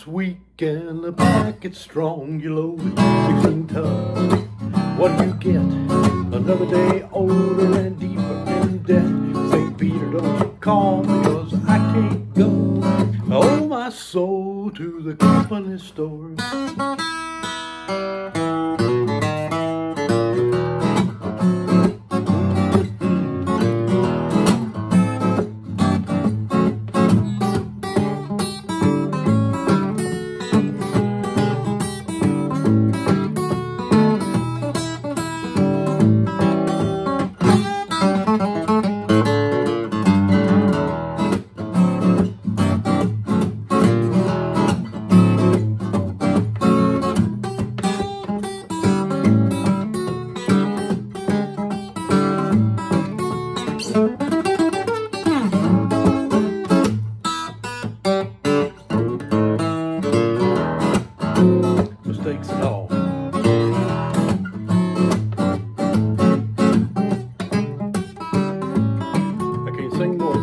it's weak and the packet's strong. You load it 16 tons. What do you get? Another day older and deeper in debt. St. Peter, don't you call me, 'cause I can't go. I owe my soul to the company store. Mistakes and all. I can't sing more.